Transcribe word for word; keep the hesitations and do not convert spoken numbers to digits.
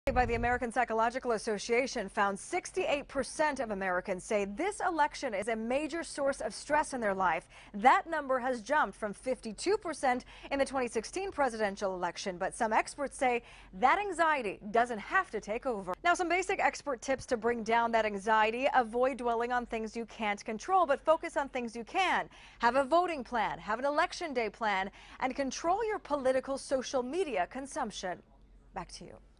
By the American Psychological Association found sixty-eight percent of Americans say this election is a major source of stress in their life. That number has jumped from fifty-two percent in the twenty sixteen presidential election, but some experts say that anxiety doesn't have to take over. Now, some basic expert tips to bring down that anxiety: avoid dwelling on things you can't control, but focus on things you can. Have a voting plan, have an election day plan, and control your political social media consumption. Back to you.